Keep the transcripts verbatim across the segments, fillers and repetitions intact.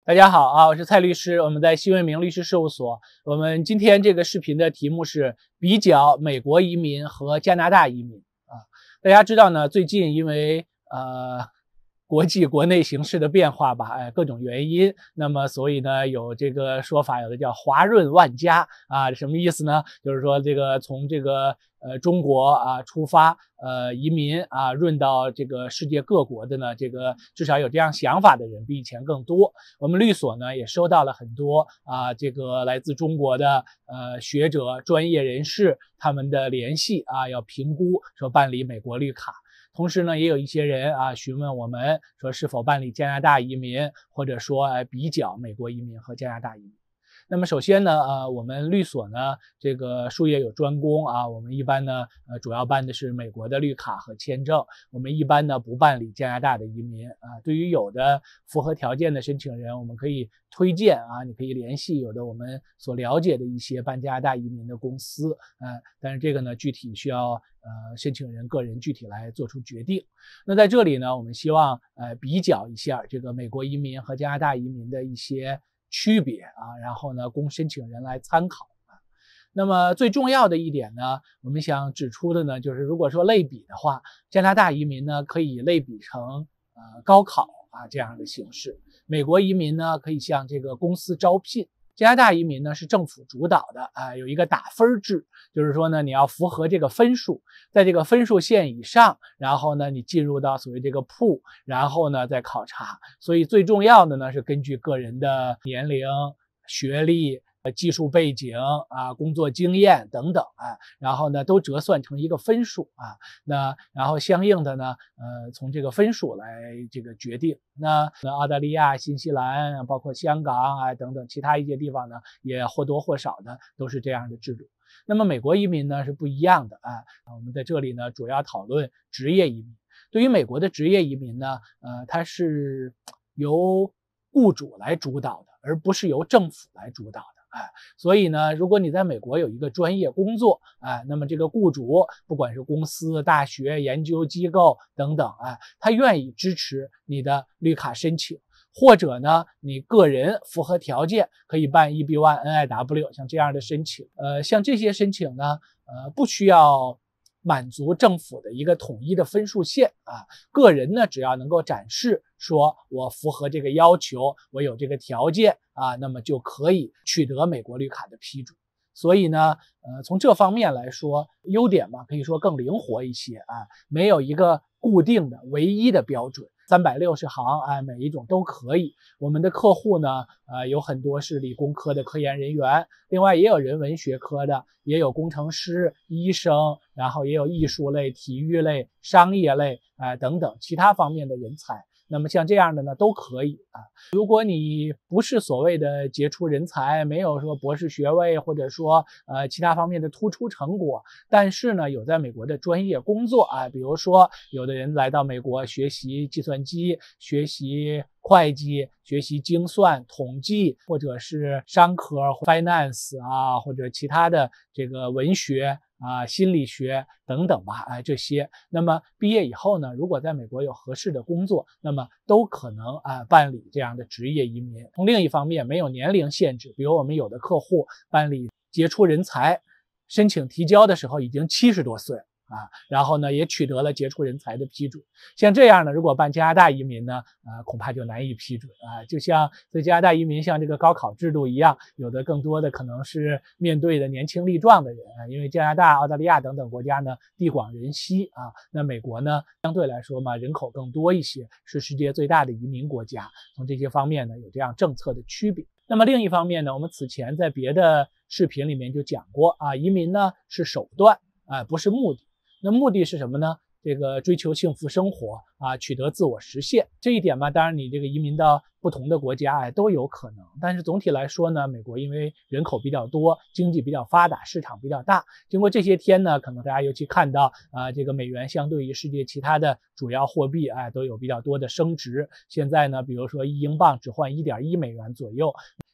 大家好啊，我是蔡律师，我们在新闻明律师事务所。我们今天这个视频的题目是比较美国移民和加拿大移民啊。大家知道呢，最近因为呃国际国内形势的变化吧，哎，各种原因，那么所以呢，有这个说法，有的叫华润万家啊，什么意思呢？就是说这个从这个呃中国啊出发，呃移民啊润到这个世界各国的呢，这个至少有这样想法的人比以前更多。我们律所呢也收到了很多啊这个来自中国的呃学者、专业人士他们的联系啊，要评估说办理美国绿卡。同时呢，也有一些人啊询问我们说是否办理加拿大移民，或者说呃比较美国移民和加拿大移民。那么首先呢，呃，我们律所呢，这个术业有专攻啊，我们一般呢，呃，主要办的是美国的绿卡和签证，我们一般呢不办理加拿大的移民啊。对于有的符合条件的申请人，我们可以推荐啊，你可以联系有的我们所了解的一些办加拿大移民的公司，呃，但是这个呢，具体需要呃申请人个人具体来做出决定。那在这里呢，我们希望呃比较一下这个美国移民和加拿大移民的一些区别啊，然后呢，供申请人来参考啊。那么最重要的一点呢，我们想指出的呢，就是如果说类比的话，加拿大移民呢可以类比成呃高考啊这样的形式，美国移民呢可以向这个公司招聘。加拿大移民呢是政府主导的啊，有一个打分制，就是说呢，你要符合这个分数，在这个分数线以上，然后呢，你进入到所谓这个 pool， 然后呢再考察。所以最重要的呢是根据个人的年龄、学历、技术背景啊、工作经验等等啊，然后呢都折算成一个分数啊，那然后相应的呢，呃，从这个分数来这个决定。那那澳大利亚、新西兰，包括香港啊等等其他一些地方呢，也或多或少的都是这样的制度。那么美国移民呢是不一样的啊，我们在这里呢主要讨论职业移民。对于美国的职业移民呢，呃，它是由雇主来主导的，而不是由政府来主导的。哎，所以呢，如果你在美国有一个专业工作，哎，那么这个雇主不管是公司、大学、研究机构等等，哎，他愿意支持你的绿卡申请，或者呢，你个人符合条件可以办 E B 一 N I W 像这样的申请。呃，像这些申请呢，呃，不需要满足政府的一个统一的分数线啊，个人呢只要能够展示说我符合这个要求，我有这个条件啊，那么就可以取得美国绿卡的批准。所以呢，呃，从这方面来说，优点嘛，可以说更灵活一些啊，没有一个固定的唯一的标准。三百六十行，哎，每一种都可以。我们的客户呢，呃，有很多是理工科的科研人员，另外也有人文学科的，也有工程师、医生，然后也有艺术类、体育类、商业类，哎、呃，等等其他方面的人才。那么像这样的呢，都可以啊。如果你不是所谓的杰出人才，没有说博士学位，或者说呃其他方面的突出成果，但是呢有在美国的专业工作啊，比如说有的人来到美国学习计算机、学习会计、学习精算、统计，或者是商科 finance 啊，或者其他的这个文学啊、心理学等等吧，哎，这些，那么毕业以后呢，如果在美国有合适的工作，那么都可能啊办理这样的职业移民。从另一方面，没有年龄限制，比如我们有的客户办理杰出人才，申请提交的时候已经七十多岁啊，然后呢也取得了杰出人才的批准。像这样呢，如果办加拿大移民呢，呃，恐怕就难以批准啊。就像在加拿大移民像这个高考制度一样，有的更多的可能是面对的年轻力壮的人啊，因为加拿大、澳大利亚等等国家呢地广人稀啊，那美国呢相对来说嘛人口更多一些，是世界最大的移民国家，从这些方面呢有这样政策的区别。那么另一方面呢，我们此前在别的视频里面就讲过啊，移民呢是手段啊，不是目的。那目的是什么呢？这个追求幸福生活啊，取得自我实现这一点嘛，当然你这个移民到不同的国家哎都有可能，但是总体来说呢，美国因为人口比较多，经济比较发达，市场比较大。经过这些天呢，可能大家尤其看到啊，这个美元相对于世界其他的主要货币哎都有比较多的升值。现在呢，比如说一英镑只换 一点一美元左右。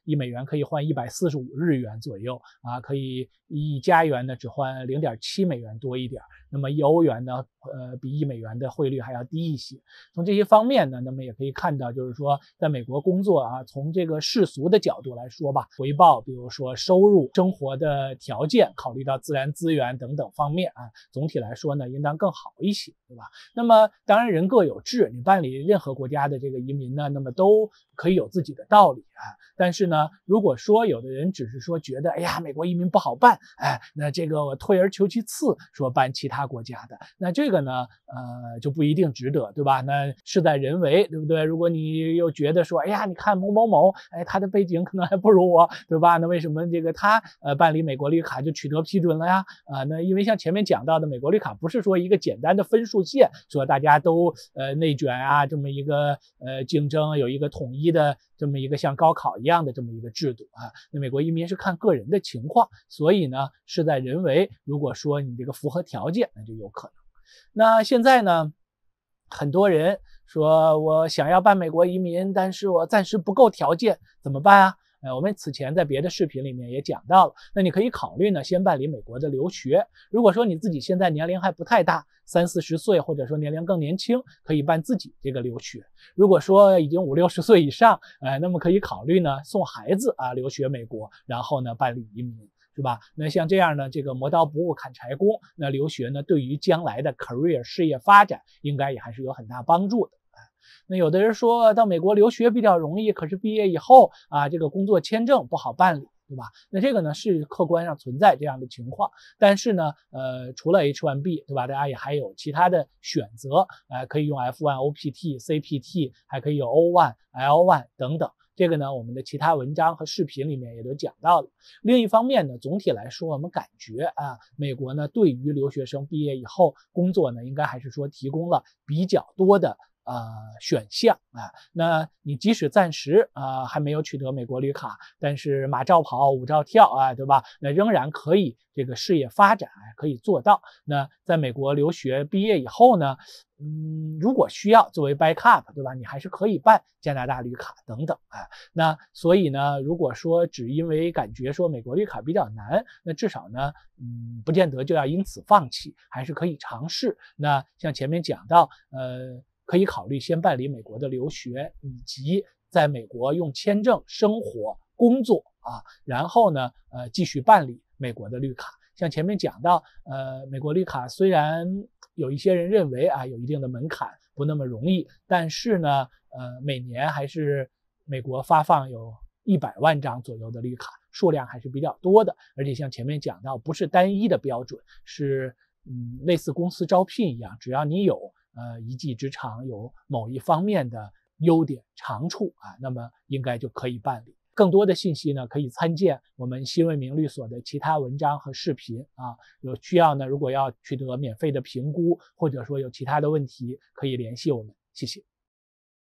一美元可以换一百四十五日元左右啊，可以一加元呢只换零点七美元多一点，那么一欧元呢，呃，比一美元的汇率还要低一些。从这些方面呢，那么也可以看到，就是说在美国工作啊，从这个世俗的角度来说吧，回报，比如说收入、生活的条件，考虑到自然资源等等方面啊，总体来说呢，应当更好一些，对吧？那么当然人各有志，你办理任何国家的这个移民呢，那么都可以有自己的道理啊。但是呢，如果说有的人只是说觉得，哎呀，美国移民不好办，哎，那这个我退而求其次，说办其他国家的，那这个呢，呃，就不一定值得，对吧？那事在人为，对不对？如果你又觉得说，哎呀，你看某某某，哎，他的背景可能还不如我，对吧？那为什么这个他呃办理美国绿卡就取得批准了呀？啊、呃，那因为像前面讲到的，美国绿卡不是说一个简单的分数线，说大家都呃内卷啊，这么一个呃竞争，有一个统一的这么一个像高考一样的这么一个制度啊。那美国移民是看个人的情况，所以呢，事在人为。如果说你这个符合条件，那就有可能。那现在呢，很多人说我想要办美国移民，但是我暂时不够条件，怎么办啊？呃，我们此前在别的视频里面也讲到了，那你可以考虑呢，先办理美国的留学。如果说你自己现在年龄还不太大，三四十岁，或者说年龄更年轻，可以办自己这个留学。如果说已经五六十岁以上，呃，那么可以考虑呢，送孩子啊留学美国，然后呢办理移民。是吧？那像这样呢，这个磨刀不误砍柴工，那留学呢，对于将来的 career 事业发展，应该也还是有很大帮助的。那有的人说到美国留学比较容易，可是毕业以后啊，这个工作签证不好办理，对吧？那这个呢是客观上存在这样的情况，但是呢，呃，除了 H 一 B， 对吧？大家也还有其他的选择，呃，可以用 F 一 O P T、C P T， 还可以有 O 一、L 一 等等。这个呢，我们的其他文章和视频里面也都讲到了。另一方面呢，总体来说，我们感觉啊，美国呢对于留学生毕业以后工作呢，应该还是说提供了比较多的呃选项啊。那你即使暂时啊、呃、还没有取得美国绿卡，但是马照跑，舞照跳啊，对吧？那仍然可以这个事业发展可以做到。那在美国留学毕业以后呢，嗯，如果需要作为 backup， 对吧？你还是可以办加拿大绿卡等等啊。那所以呢，如果说只因为感觉说美国绿卡比较难，那至少呢，嗯，不见得就要因此放弃，还是可以尝试。那像前面讲到，呃，可以考虑先办理美国的留学，以及在美国用签证生活、工作啊，然后呢，呃，继续办理美国的绿卡。像前面讲到，呃，美国绿卡虽然有一些人认为啊有一定的门槛，不那么容易，但是呢，呃，每年还是美国发放有一百万张左右的绿卡，数量还是比较多的。而且像前面讲到，不是单一的标准，是嗯类似公司招聘一样，只要你有呃一技之长，有某一方面的优点长处啊，那么应该就可以办理。更多的信息呢，可以参见我们新闻名律所的其他文章和视频啊。有需要呢，如果要取得免费的评估，或者说有其他的问题，可以联系我们。谢谢。